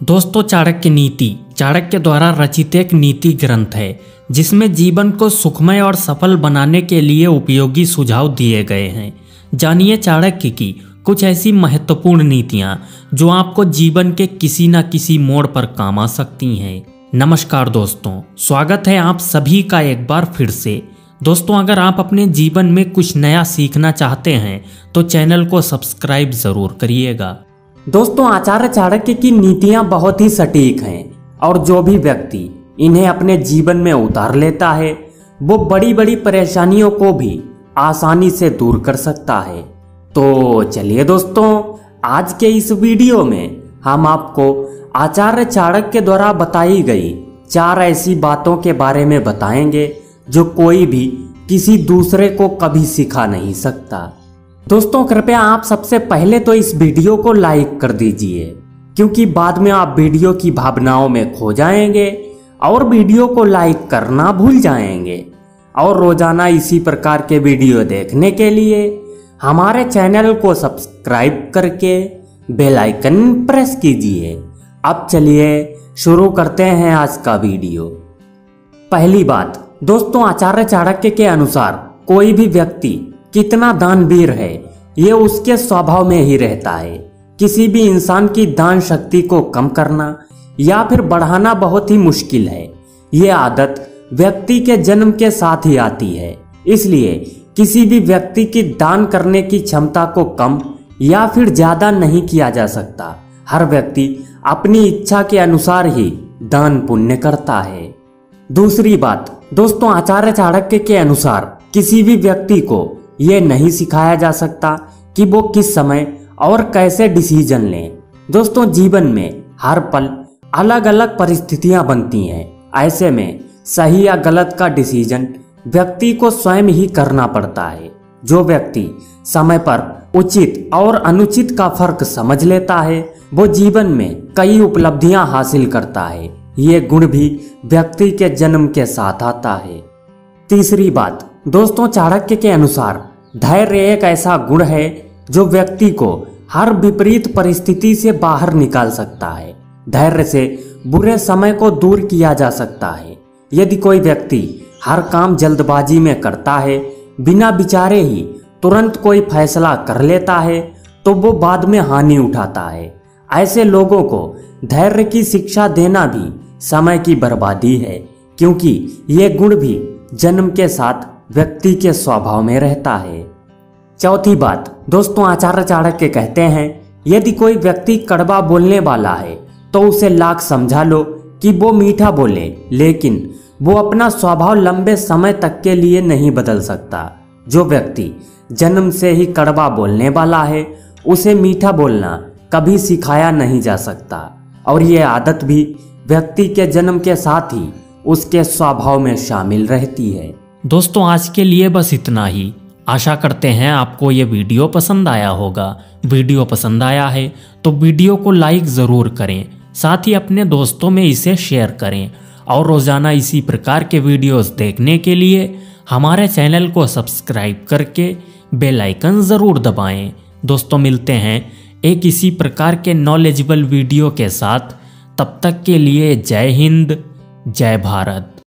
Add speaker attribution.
Speaker 1: दोस्तों, चाणक्य नीति चाणक्य द्वारा रचित एक नीति ग्रंथ है जिसमें जीवन को सुखमय और सफल बनाने के लिए उपयोगी सुझाव दिए गए हैं। जानिए चाणक्य की कुछ ऐसी महत्वपूर्ण नीतियां जो आपको जीवन के किसी न किसी मोड़ पर काम आ सकती हैं। नमस्कार दोस्तों, स्वागत है आप सभी का एक बार फिर से। दोस्तों, अगर आप अपने जीवन में कुछ नया सीखना चाहते हैं तो चैनल को सब्सक्राइब जरूर करिएगा।
Speaker 2: दोस्तों, आचार्य चाणक्य की नीतियां बहुत ही सटीक हैं और जो भी व्यक्ति इन्हें अपने जीवन में उतार लेता है वो बड़ी बड़ी परेशानियों को भी आसानी से दूर कर सकता है। तो चलिए दोस्तों, आज के इस वीडियो में हम आपको आचार्य चाणक्य द्वारा बताई गई 4 ऐसी बातों के बारे में बताएंगे जो कोई भी किसी दूसरे को कभी सिखा नहीं सकता। दोस्तों, कृपया आप सबसे पहले तो इस वीडियो को लाइक कर दीजिए, क्योंकि बाद में आप वीडियो की भावनाओं में खो जाएंगे और वीडियो को लाइक करना भूल जाएंगे। और रोजाना इसी प्रकार के वीडियो देखने के लिए हमारे चैनल को सब्सक्राइब करके बेल आइकन प्रेस कीजिए। अब चलिए शुरू करते हैं आज का वीडियो। पहली बात दोस्तों, आचार्य चाणक्य के अनुसार कोई भी व्यक्ति कितना दानवीर है ये उसके स्वभाव में ही रहता है। किसी भी इंसान की दान शक्ति को कम करना या फिर बढ़ाना बहुत ही मुश्किल है। ये आदत व्यक्ति के जन्म के साथ ही आती है, इसलिए किसी भी व्यक्ति की दान करने की क्षमता को कम या फिर ज्यादा नहीं किया जा सकता। हर व्यक्ति अपनी इच्छा के अनुसार ही दान पुण्य करता है। दूसरी बात दोस्तों, आचार्य चाणक्य के अनुसार किसी भी व्यक्ति को ये नहीं सिखाया जा सकता कि वो किस समय और कैसे डिसीजन लें। दोस्तों, जीवन में हर पल अलग अलग परिस्थितियां बनती हैं। ऐसे में सही या गलत का डिसीजन व्यक्ति को स्वयं ही करना पड़ता है। जो व्यक्ति समय पर उचित और अनुचित का फर्क समझ लेता है वो जीवन में कई उपलब्धियां हासिल करता है। ये गुण भी व्यक्ति के जन्म के साथ आता है। तीसरी बात दोस्तों, चाणक्य के अनुसार धैर्य एक ऐसा गुण है जो व्यक्ति को हर विपरीत परिस्थिति से बाहर निकाल सकता है। धैर्य से बुरे समय को दूर किया जा सकता है। यदि कोई व्यक्ति हर काम जल्दबाजी में करता है, बिना विचारे ही तुरंत कोई फैसला कर लेता है, तो वो बाद में हानि उठाता है। ऐसे लोगों को धैर्य की शिक्षा देना भी समय की बर्बादी है, क्योंकि ये गुण भी जन्म के साथ व्यक्ति के स्वभाव में रहता है। चौथी बात दोस्तों, आचार्य चाणक्य कहते हैं यदि कोई व्यक्ति कड़वा बोलने वाला है तो उसे लाख समझा लो कि वो मीठा बोले, लेकिन वो अपना स्वभाव लंबे समय तक के लिए नहीं बदल सकता। जो व्यक्ति जन्म से ही कड़वा बोलने वाला है उसे मीठा बोलना कभी सिखाया नहीं जा सकता, और ये आदत भी व्यक्ति के जन्म के साथ ही उसके स्वभाव में शामिल रहती है।
Speaker 1: दोस्तों, आज के लिए बस इतना ही। आशा करते हैं आपको ये वीडियो पसंद आया होगा। वीडियो पसंद आया है तो वीडियो को लाइक ज़रूर करें, साथ ही अपने दोस्तों में इसे शेयर करें। और रोज़ाना इसी प्रकार के वीडियोस देखने के लिए हमारे चैनल को सब्सक्राइब करके बेल आइकन ज़रूर दबाएं। दोस्तों, मिलते हैं एक इसी प्रकार के नॉलेजेबल वीडियो के साथ। तब तक के लिए जय हिंद, जय भारत।